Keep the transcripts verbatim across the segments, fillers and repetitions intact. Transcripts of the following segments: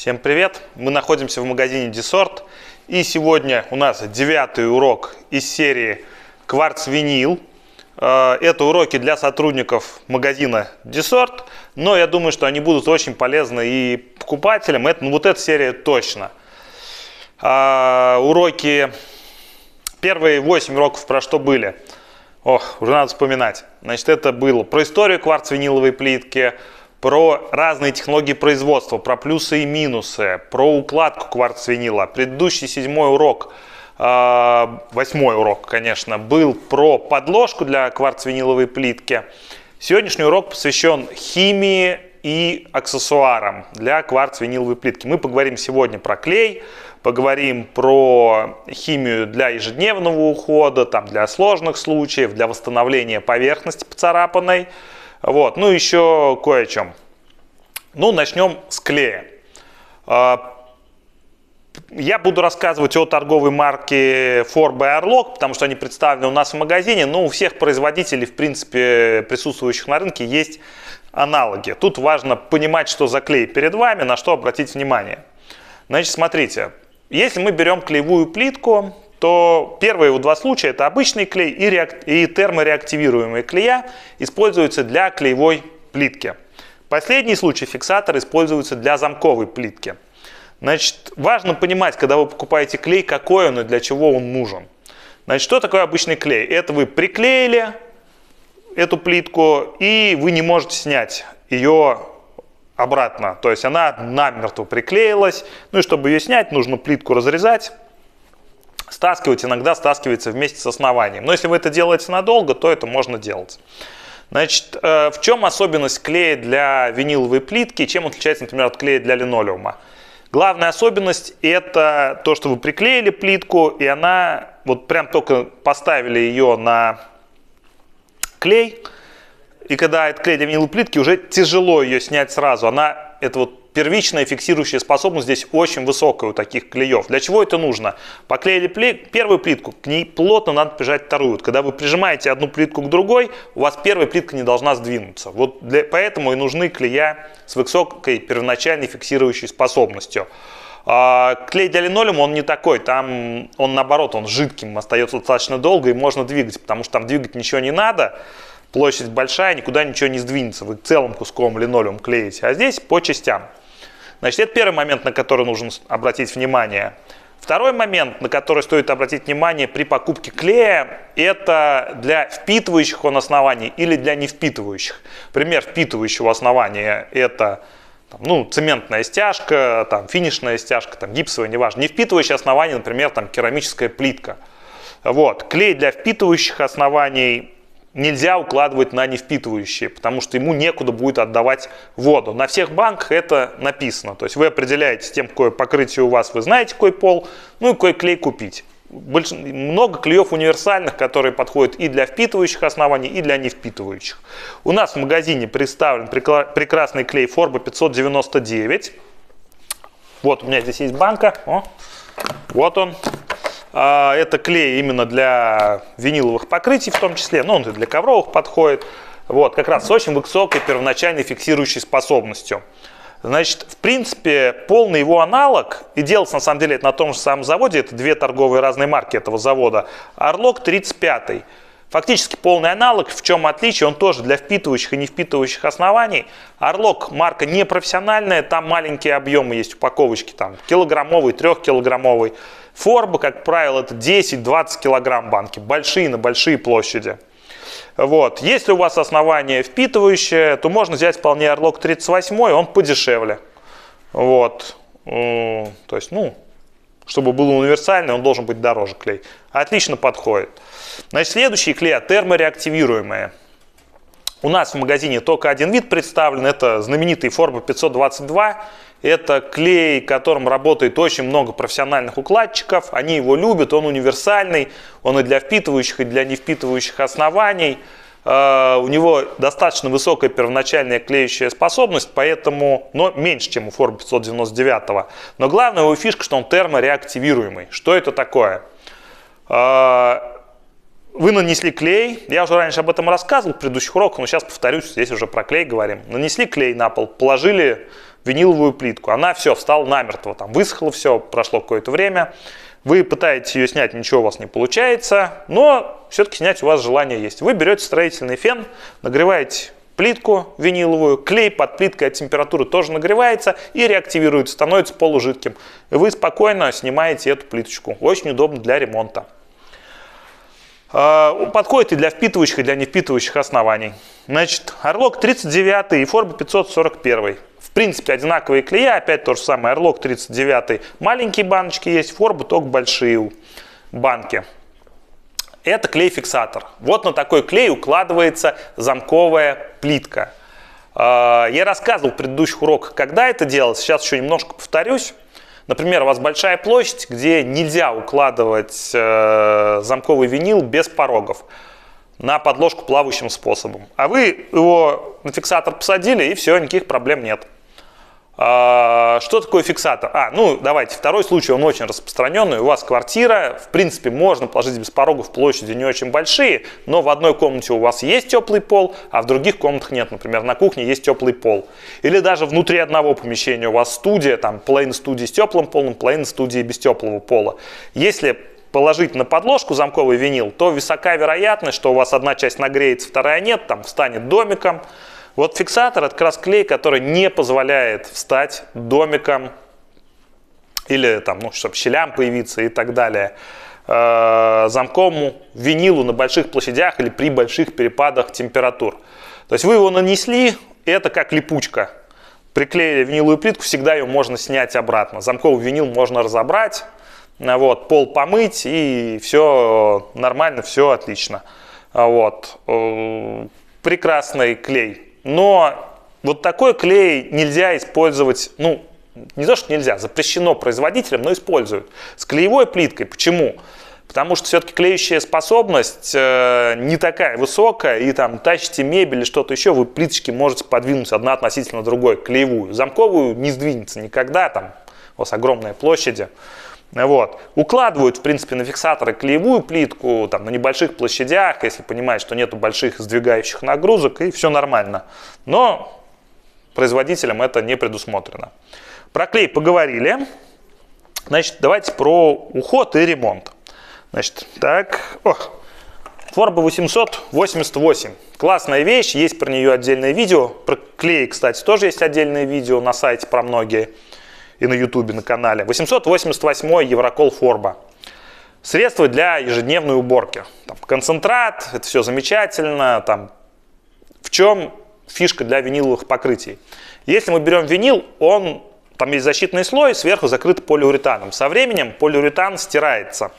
Всем привет! Мы находимся в магазине Десорт, и сегодня у нас девятый урок из серии «Кварц-винил». Это уроки для сотрудников магазина Десорт, но я думаю, что они будут очень полезны и покупателям. Это, ну, вот эта серия точно. Уроки, первые восемь уроков про что были? Ох, уже надо вспоминать. Значит, это было про историю кварц-виниловой плитки, про разные технологии производства, про плюсы и минусы, про укладку кварц-винила. Предыдущий седьмой урок, э, восьмой урок, конечно, был про подложку для кварц-виниловой плитки. Сегодняшний урок посвящен химии и аксессуарам для кварц-виниловой плитки. Мы поговорим сегодня про клей, поговорим про химию для ежедневного ухода, там, для сложных случаев, для восстановления поверхности поцарапанной. Вот, ну еще кое о чем. Ну, начнем с клея. Я буду рассказывать о торговой марке Forba и Arlog, потому что они представлены у нас в магазине, но у всех производителей, в принципе, присутствующих на рынке, есть аналоги. Тут важно понимать, что за клей перед вами, на что обратить внимание. Значит, смотрите, если мы берем клеевую плитку, то первые вот два случая — это обычный клей и, реак... и термореактивируемые клея используются для клеевой плитки. Последний случай — фиксатор используется для замковой плитки. Значит, важно понимать, когда вы покупаете клей, какой он и для чего он нужен. Значит, что такое обычный клей? Это вы приклеили эту плитку, и вы не можете снять ее обратно. То есть она намертво приклеилась. Ну и чтобы ее снять, нужно плитку разрезать. Стаскивать иногда стаскивается вместе с основанием. Но если вы это делаете надолго, то это можно делать. Значит, в чем особенность клея для виниловой плитки? Чем он отличается, например, от клея для линолеума? Главная особенность — это то, что вы приклеили плитку, и она, вот прям только поставили ее на клей, и когда это клей для виниловой плитки, уже тяжело ее снять сразу. Она, это вот первичная фиксирующая способность здесь очень высокая у таких клеев. Для чего это нужно? Поклеили первую плитку, к ней плотно надо прижать вторую. Когда вы прижимаете одну плитку к другой, у вас первая плитка не должна сдвинуться. Вот для, поэтому и нужны клея с высокой первоначальной фиксирующей способностью. А клей для линолеума, он не такой, там он наоборот, он жидким, остается достаточно долго и можно двигать, потому что там двигать ничего не надо. Площадь большая, никуда ничего не сдвинется, вы целым куском линолеум клеите, а здесь по частям. Значит, это первый момент, на который нужно обратить внимание. Второй момент, на который стоит обратить внимание при покупке клея, это для впитывающих он оснований или для не впитывающих. Пример впитывающего основания — это там, ну, цементная стяжка, там, финишная стяжка, там, гипсовая, неважно. Не впитывающее основание, например, там, керамическая плитка. Вот. Клей для впитывающих оснований нельзя укладывать на невпитывающие, потому что ему некуда будет отдавать воду. На всех банках это написано. То есть вы определяете, с тем, какое покрытие у вас, вы знаете, какой пол, ну и какой клей купить. Больш... Много клеев универсальных, которые подходят и для впитывающих оснований, и для невпитывающих. У нас в магазине представлен прекла... прекрасный клей Forba пятьсот девяносто девять. Вот у меня здесь есть банка. О, вот он. Это клей именно для виниловых покрытий в том числе, но он и для ковровых подходит. Вот, как раз с очень высокой первоначальной фиксирующей способностью. Значит, в принципе, полный его аналог, и делается на самом деле это на том же самом заводе, это две торговые разные марки этого завода, Arlog тридцать пять. Фактически полный аналог. В чем отличие? Он тоже для впитывающих и не впитывающих оснований. Arlog марка не профессиональная, там маленькие объемы есть упаковочки, там килограммовый, трехкилограммовый. Forba, как правило, это десять-двадцать килограмм банки, большие на большие площади. Вот. Если у вас основание впитывающее, то можно взять вполне Arlog тридцать восемь, он подешевле. Вот. То есть, ну, чтобы был универсальный, он должен быть дороже клей. Отлично подходит. Значит, следующие клея термореактивируемые. У нас в магазине только один вид представлен, это знаменитый Forba пятьсот двадцать два. Это клей, которым работает очень много профессиональных укладчиков. Они его любят, он универсальный, он и для впитывающих, и для не впитывающих оснований. Uh, у него достаточно высокая первоначальная клеющая способность, поэтому, но меньше, чем у Forba пятьсот девяносто девять. Но главная его фишка, что он термореактивируемый. Что это такое? Uh, вы нанесли клей, я уже раньше об этом рассказывал в предыдущих уроках, но сейчас повторюсь, здесь уже про клей говорим. Нанесли клей на пол, положили виниловую плитку. Она все, встала намертво, там высохло все, прошло какое-то время. Вы пытаетесь ее снять, ничего у вас не получается, но все-таки снять у вас желание есть. Вы берете строительный фен, нагреваете плитку виниловую, клей под плиткой от температуры тоже нагревается и реактивируется, становится полужидким. И вы спокойно снимаете эту плиточку. Очень удобно для ремонта. Подходит и для впитывающих, и для невпитывающих оснований. Значит, Орлок тридцать девять и Forba пятьсот сорок один. В принципе, одинаковые клея, опять то же самое. Орлок тридцать девять, маленькие баночки есть, Forba только большие банки. Это клей-фиксатор. Вот на такой клей укладывается замковая плитка. Я рассказывал в предыдущих уроках, когда это делать. Сейчас еще немножко повторюсь. Например, у вас большая площадь, где нельзя укладывать замковый винил без порогов на подложку плавающим способом. А вы его на фиксатор посадили, и все, никаких проблем нет. Что такое фиксатор? А, ну давайте, второй случай, он очень распространенный. У вас квартира, в принципе, можно положить без порогов, площади не очень большие, но в одной комнате у вас есть теплый пол, а в других комнатах нет. Например, на кухне есть теплый пол. Или даже внутри одного помещения у вас студия, там половина студии с теплым полом, половина студии без теплого пола. Если положить на подложку замковый винил, то высока вероятность, что у вас одна часть нагреется, вторая нет, там встанет домиком. Вот фиксатор — это как раз клей, который не позволяет встать домиком или там, ну, чтобы щелям появиться и так далее, э, замковому винилу на больших площадях или при больших перепадах температур. То есть вы его нанесли, это как липучка. Приклеили виниловую плитку, всегда ее можно снять обратно. Замковый винил можно разобрать, вот, пол помыть, и все нормально, все отлично. Вот. Прекрасный клей. Но вот такой клей нельзя использовать, ну, не то, что нельзя, запрещено производителям, но используют. С клеевой плиткой. Почему? Потому что все-таки клеющая способность э, не такая высокая, и там тащите мебель или что-то еще, вы плиточки можете подвинуть одна относительно другой, клеевую. Замковую не сдвинется никогда, там у вас огромные площади. Вот. Укладывают, в принципе, на фиксаторы клеевую плитку там, на небольших площадях, если понимают, что нету больших сдвигающих нагрузок, и все нормально. Но производителям это не предусмотрено. Про клей поговорили. Значит, давайте про уход и ремонт. Значит, так, ох, Forba восемьсот восемьдесят восемь. Классная вещь, есть про нее отдельное видео. Про клей, кстати, тоже есть отдельное видео на сайте про многие. И на ютубе, на канале. восемьсот восемьдесят восемь Еврокол Forba. Средства для ежедневной уборки. Там, концентрат, это все замечательно. Там, в чем фишка для виниловых покрытий? Если мы берем винил, он, там есть защитный слой, сверху закрыт полиуретаном. Со временем полиуретан стирается.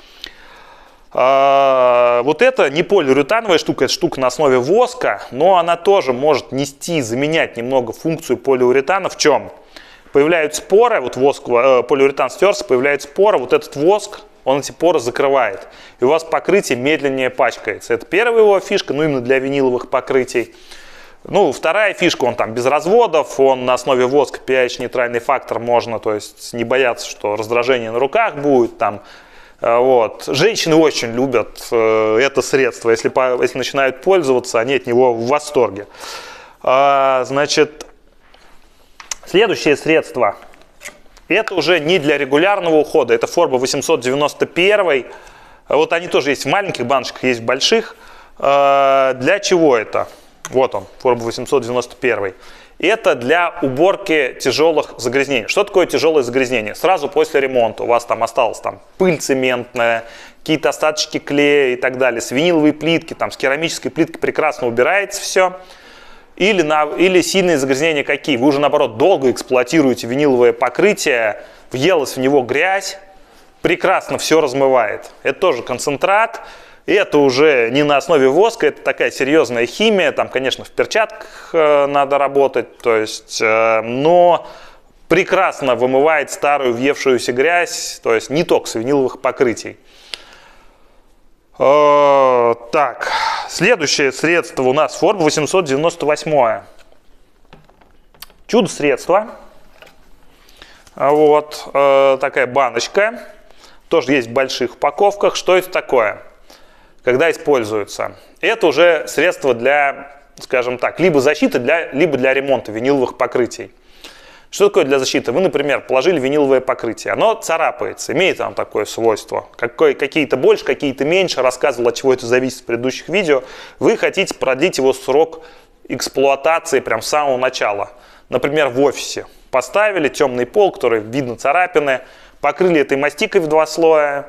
А, вот это не полиуретановая штука, это штука на основе воска, но она тоже может нести, заменять немного функцию полиуретана. В чем? Появляются поры, вот воск, э, полиуретан стерся, появляются поры, вот этот воск, он эти поры закрывает. И у вас покрытие медленнее пачкается. Это первая его фишка, ну именно для виниловых покрытий. Ну, вторая фишка, он там без разводов, он на основе воска, pH-нейтральный фактор, можно, то есть не бояться, что раздражение на руках будет. Там, э, вот. Женщины очень любят э, это средство, если, по, если начинают пользоваться, они от него в восторге. А, значит... Следующее средство, это уже не для регулярного ухода, это Forba восемьсот девяносто один. Вот они тоже есть в маленьких баночках, есть в больших. Для чего это? Вот он, Forba восемьсот девяносто один. Это для уборки тяжелых загрязнений. Что такое тяжелое загрязнение? Сразу после ремонта у вас там осталась там, пыль цементная, какие-то остаточки клея и так далее, с виниловой плитки, там, с керамической плиткой прекрасно убирается все. Или, на, или сильные загрязнения какие? Вы уже, наоборот, долго эксплуатируете виниловое покрытие, въелась в него грязь, прекрасно все размывает. Это тоже концентрат, это уже не на основе воска, это такая серьезная химия, там, конечно, в перчатках э, надо работать, то есть, э, но прекрасно вымывает старую въевшуюся грязь, то есть не только с виниловых покрытий. Э, так, следующее средство у нас Forba восемьсот девяносто восемь. Чудо-средство. Вот э, такая баночка. Тоже есть в больших упаковках. Что это такое? Когда используется? Это уже средство для, скажем так, либо защиты, для, либо для ремонта виниловых покрытий. Что такое для защиты? Вы, например, положили виниловое покрытие. Оно царапается, имеет там такое свойство. Какие-то больше, какие-то меньше. Рассказывал, от чего это зависит в предыдущих видео. Вы хотите продлить его срок эксплуатации прям с самого начала. Например, в офисе. Поставили темный пол, который видно царапины. Покрыли этой мастикой в два слоя.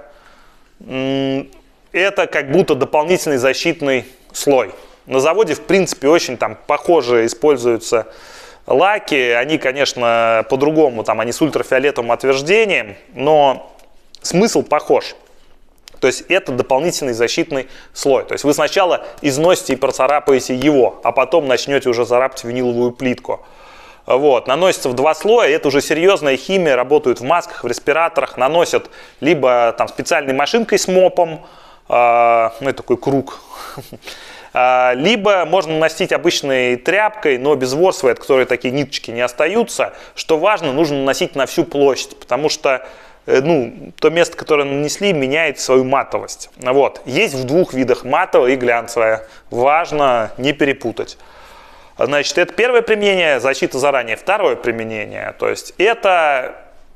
Это как будто дополнительный защитный слой. На заводе, в принципе, очень там похоже используются лаки. Они, конечно, по-другому, там они с ультрафиолетовым отверждением, но смысл похож. То есть это дополнительный защитный слой. То есть вы сначала износите и процарапаете его, а потом начнете уже царапать виниловую плитку. Вот. Наносится в два слоя, это уже серьезная химия, работают в масках, в респираторах, наносят либо там специальной машинкой с мопом, э, ну это такой круг, либо можно наносить обычной тряпкой, но без ворсвы, от которой такие ниточки не остаются. Что важно, нужно наносить на всю площадь, потому что ну, то место, которое нанесли, меняет свою матовость. Вот. Есть в двух видах, матовая и глянцевая. Важно не перепутать. Значит, это первое применение, защита заранее. Второе применение, то есть это...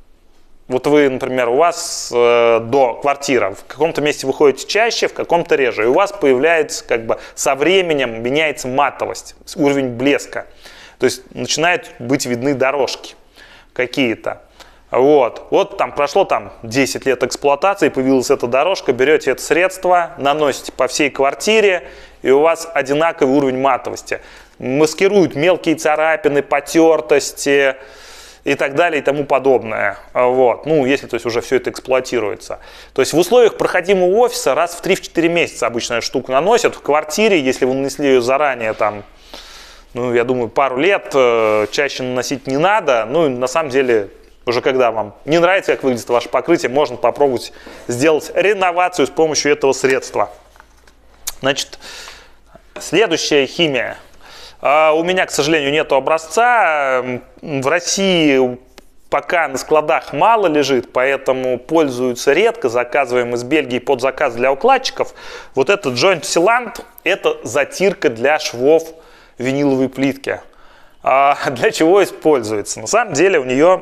Вот вы, например, у вас э, до квартира, в каком-то месте вы ходите чаще, в каком-то реже, и у вас появляется, как бы, со временем меняется матовость, уровень блеска. То есть начинают быть видны дорожки какие-то. Вот, вот там прошло там, десять лет эксплуатации, появилась эта дорожка, берете это средство, наносите по всей квартире, и у вас одинаковый уровень матовости. Маскируют мелкие царапины, потертости и так далее и тому подобное. Вот. Ну, если то есть, уже все это эксплуатируется. То есть в условиях проходимого офиса раз в три-четыре месяца обычно эту штуку наносят. В квартире, если вы нанесли ее заранее, там, ну, я думаю, пару лет, чаще наносить не надо. Ну, на самом деле, уже когда вам не нравится, как выглядит ваше покрытие, можно попробовать сделать реновацию с помощью этого средства. Значит, следующая химия. У меня, к сожалению, нет образца. В России пока на складах мало лежит, поэтому пользуются редко. Заказываем из Бельгии под заказ для укладчиков. Вот этот Joint Sealant – это затирка для швов виниловой плитки. А для чего используется? На самом деле у нее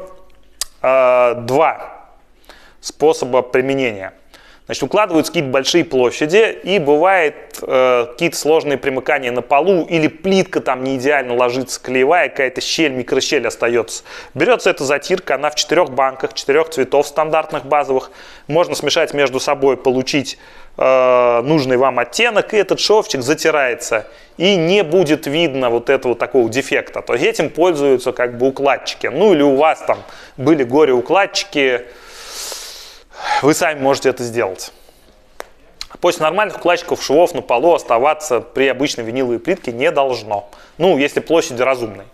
а, два способа применения. Значит, укладываются какие-то большие площади, и бывает э, какие-то сложные примыкания на полу, или плитка там не идеально ложится, клеевая, какая-то щель, микрощель остается. Берется эта затирка, она в четырех банках, четырех цветов стандартных базовых. Можно смешать между собой, получить э, нужный вам оттенок, и этот шовчик затирается. И не будет видно вот этого такого дефекта. То есть этим пользуются как бы укладчики. Ну или у вас там были горе-укладчики, вы сами можете это сделать. После нормальных укладчиков швов на полу оставаться при обычной виниловой плитке не должно. Ну, если площади разумные.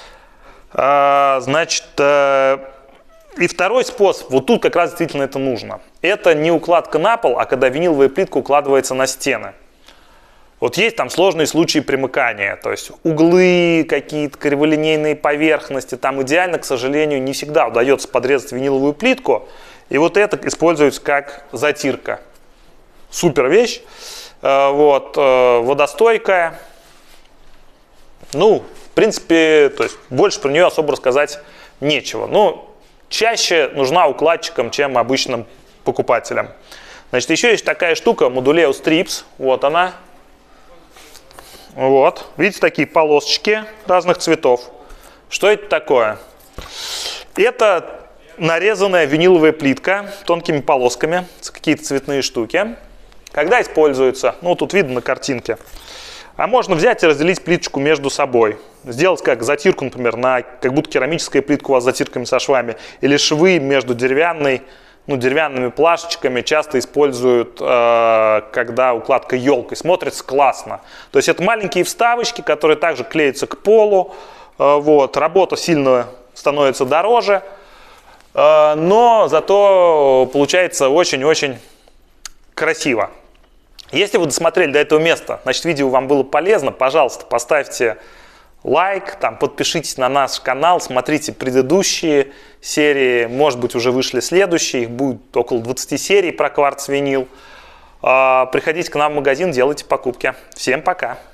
А, значит, а, и второй способ, вот тут как раз действительно это нужно. Это не укладка на пол, а когда виниловая плитка укладывается на стены. Вот есть там сложные случаи примыкания, то есть углы, какие-то криволинейные поверхности. Там идеально, к сожалению, не всегда удается подрезать виниловую плитку. И вот это используется как затирка. Супер вещь. Вот, водостойкая. Ну, в принципе, то есть больше про нее особо рассказать нечего. Но чаще нужна укладчикам, чем обычным покупателям. Значит, еще есть такая штука, Moduleo Strips. Вот она. Вот. Видите, такие полосочки разных цветов. Что это такое? Это нарезанная виниловая плитка тонкими полосками, какие-то цветные штуки. Когда используется? Ну, тут видно на картинке. А можно взять и разделить плиточку между собой. Сделать как затирку, например, на как будто керамическая плитка у вас с затирками со швами. Или швы между деревянной, ну, деревянными плашечками часто используют, э, когда укладка елкой. Смотрится классно. То есть это маленькие вставочки, которые также клеятся к полу. Э, вот. Работа сильно становится дороже. Но зато получается очень-очень красиво. Если вы досмотрели до этого места, значит, видео вам было полезно, пожалуйста, поставьте лайк, там, подпишитесь на наш канал, смотрите предыдущие серии, может быть, уже вышли следующие, их будет около двадцати серий про кварц-винил. Приходите к нам в магазин, делайте покупки. Всем пока!